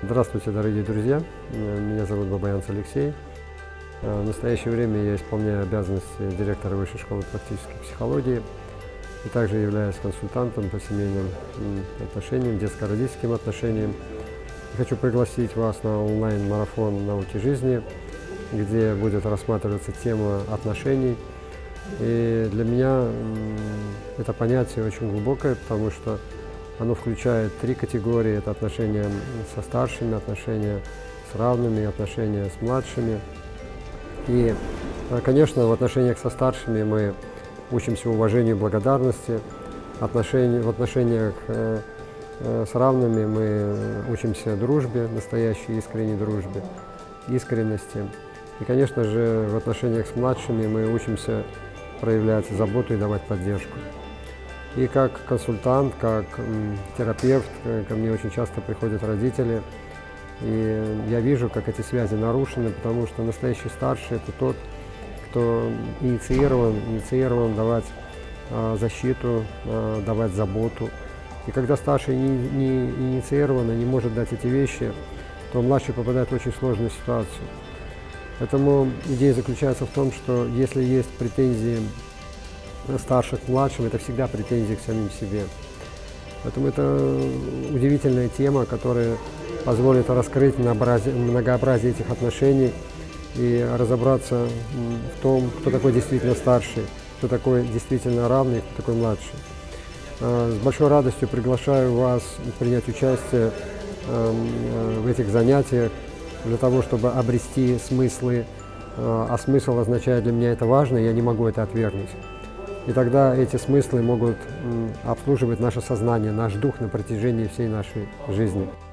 Здравствуйте, дорогие друзья! Меня зовут Бабаянц Алексей. В настоящее время я исполняю обязанности директора Высшей школы практической психологии и также являюсь консультантом по семейным отношениям, детско-родительским отношениям. Хочу пригласить вас на онлайн-марафон «Науки жизни», где будет рассматриваться тема отношений. И для меня это понятие очень глубокое, потому что оно включает три категории. Это отношения со старшими, отношения с равными, отношения с младшими. И, конечно, в отношениях со старшими мы учимся уважению и благодарности. В отношениях с равными мы учимся дружбе, настоящей искренней дружбе, искренности. И, конечно же, в отношениях с младшими мы учимся проявлять заботу и давать поддержку. И как консультант, как терапевт, ко мне очень часто приходят родители, и я вижу, как эти связи нарушены, потому что настоящий старший – это тот, кто инициирован давать защиту, давать заботу. И когда старший не инициирован и не может дать эти вещи, то младший попадает в очень сложную ситуацию. Поэтому идея заключается в том, что если есть претензии старших к младшим, это всегда претензии к самим себе. Поэтому это удивительная тема, которая позволит раскрыть многообразие этих отношений и разобраться в том, кто такой действительно старший, кто такой действительно равный, кто такой младший. С большой радостью приглашаю вас принять участие в этих занятиях для того, чтобы обрести смыслы, а смысл означает для меня это важно, и я не могу это отвергнуть. И тогда эти смыслы могут обслуживать наше сознание, наш дух на протяжении всей нашей жизни.